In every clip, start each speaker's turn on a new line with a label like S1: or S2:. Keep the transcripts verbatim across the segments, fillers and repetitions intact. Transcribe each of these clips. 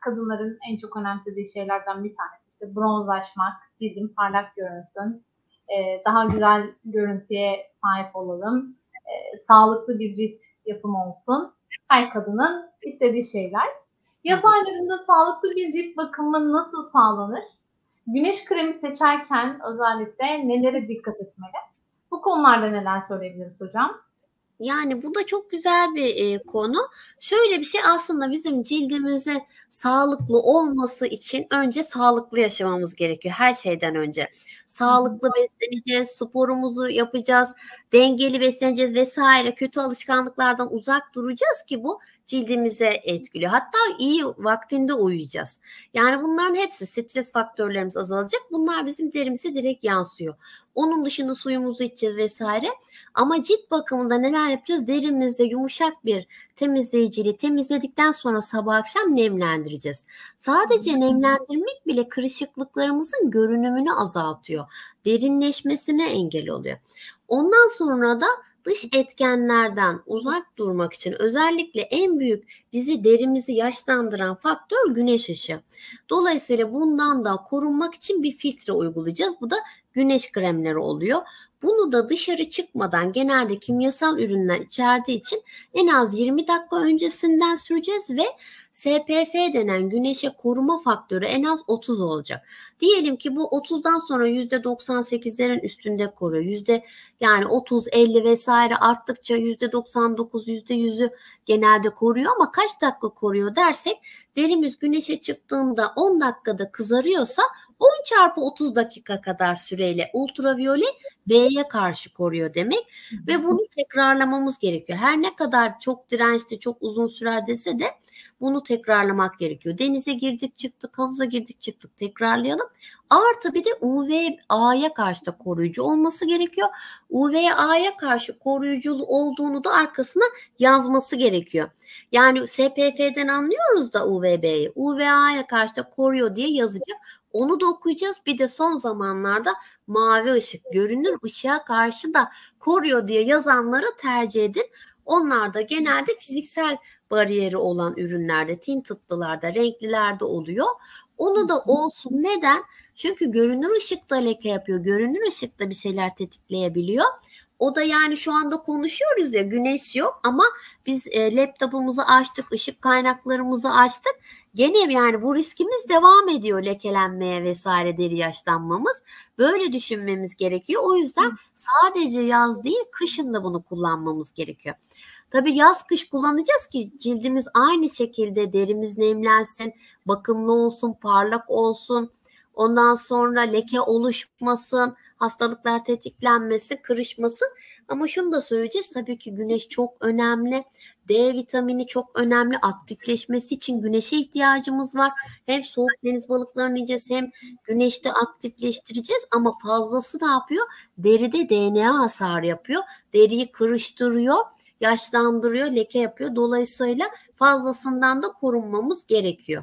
S1: kadınların en çok önemsediği şeylerden bir tanesi. İşte bronzlaşmak, cildim parlak görünsün, e, daha güzel görüntüye sahip olalım, e, sağlıklı bir cilt yapımı olsun. Her kadının istediği şeyler. Yaz aylarında sağlıklı bir cilt bakımı nasıl sağlanır? Güneş kremi seçerken özellikle nelere dikkat etmeli? Bu konularda neler söyleyebiliriz hocam?
S2: Yani bu da çok güzel bir e, konu. Şöyle bir şey, aslında bizim cildimizi sağlıklı olması için önce sağlıklı yaşamamız gerekiyor her şeyden önce. Sağlıklı besleneceğiz, sporumuzu yapacağız, dengeli besleneceğiz vesaire. Kötü alışkanlıklardan uzak duracağız ki bu cildimize etkiliyor. Hatta iyi vaktinde uyuyacağız. Yani bunların hepsi, stres faktörlerimiz azalacak. Bunlar bizim derimize direkt yansıyor. Onun dışında suyumuzu içeceğiz vesaire. Ama cilt bakımında neler yapacağız? Derimizi yumuşak bir temizleyiciyle temizledikten sonra sabah akşam nemlendireceğiz. Sadece nemlendirmek bile kırışıklıklarımızın görünümünü azaltıyor. Derinleşmesine engel oluyor. Ondan sonra da dış etkenlerden uzak durmak için özellikle en büyük bizi, derimizi yaşlandıran faktör güneş ışığı. Dolayısıyla bundan da korunmak için bir filtre uygulayacağız. Bu da güneş kremleri oluyor. Bunu da dışarı çıkmadan, genelde kimyasal ürünler içerdiği için en az yirmi dakika öncesinden süreceğiz ve S P F denen güneşe koruma faktörü en az otuz olacak. Diyelim ki bu otuzdan sonra yüzde doksan sekizlerin üstünde koruyor. Yüzde yani otuz, elli vesaire arttıkça yüzde doksan dokuz, yüzde yüzü genelde koruyor ama kaç dakika koruyor dersek, derimiz güneşe çıktığında on dakikada kızarıyorsa on çarpı otuz dakika kadar süreyle ultraviyole B'ye karşı koruyor demek ve bunu tekrarlamamız gerekiyor. Her ne kadar çok dirençli, çok uzun sürer dese de bunu tekrarlamak gerekiyor. Denize girdik çıktık, havuza girdik çıktık, tekrarlayalım. Artı bir de U V A'ya karşı da koruyucu olması gerekiyor. U V A'ya karşı koruyucu olduğunu da arkasına yazması gerekiyor. Yani S P F'den anlıyoruz da U V B'yi. U V A'ya karşı da koruyor diye yazacak. Onu da okuyacağız. Bir de son zamanlarda mavi ışık, görünür ışığa karşı da koruyor diye yazanları tercih edin. Onlar da genelde fiziksel bariyeri olan ürünlerde, tinted'lılarda, renklilerde oluyor. Onu da olsun. Neden? Çünkü görünür ışıkta leke yapıyor. Görünür ışıkta bir şeyler tetikleyebiliyor. O da yani şu anda konuşuyoruz ya, güneş yok ama biz e, laptopumuzu açtık, ışık kaynaklarımızı açtık. Gene yani bu riskimiz devam ediyor, lekelenmeye vesaire, deri yaşlanmamız. Böyle düşünmemiz gerekiyor. O yüzden sadece yaz değil, kışın da bunu kullanmamız gerekiyor. Tabii yaz kış kullanacağız ki cildimiz aynı şekilde, derimiz nemlensin, bakımlı olsun, parlak olsun. Ondan sonra leke oluşmasın, hastalıklar tetiklenmesin, kırışmasın. Ama şunu da söyleyeceğiz, tabii ki güneş çok önemli. D vitamini çok önemli. Aktifleşmesi için güneşe ihtiyacımız var. Hem soğuk deniz balıklarını yiyeceğiz, hem güneşte aktifleştireceğiz. Ama fazlası ne yapıyor? Deride D N A hasarı yapıyor. Deriyi kırıştırıyor, yaşlandırıyor, leke yapıyor. Dolayısıyla fazlasından da korunmamız gerekiyor.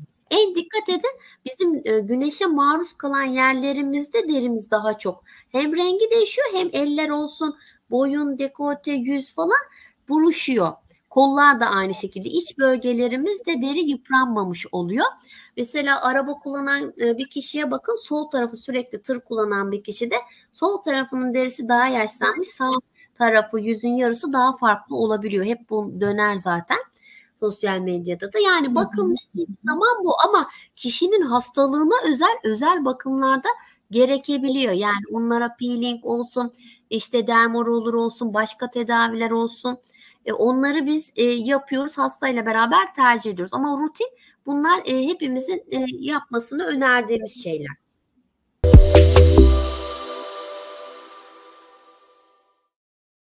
S2: En dikkat edin, bizim e, güneşe maruz kalan yerlerimizde derimiz daha çok hem rengi değişiyor, hem eller olsun, boyun, dekolte, yüz falan buruşuyor. Kollar da aynı şekilde, iç bölgelerimizde deri yıpranmamış oluyor. Mesela araba kullanan e, bir kişiye bakın, sol tarafı, sürekli tır kullanan bir kişide sol tarafının derisi daha yaşlanmış, sağ tarafı, yüzün yarısı daha farklı olabiliyor. Hep bu döner zaten sosyal medyada da. Yani bakım dediğim zaman bu, ama kişinin hastalığına özel özel bakımlarda gerekebiliyor. Yani onlara peeling olsun, işte dermoroller olsun, başka tedaviler olsun. E, onları biz e, yapıyoruz, hastayla beraber tercih ediyoruz. Ama rutin, bunlar e, hepimizin e, yapmasını önerdiğimiz şeyler.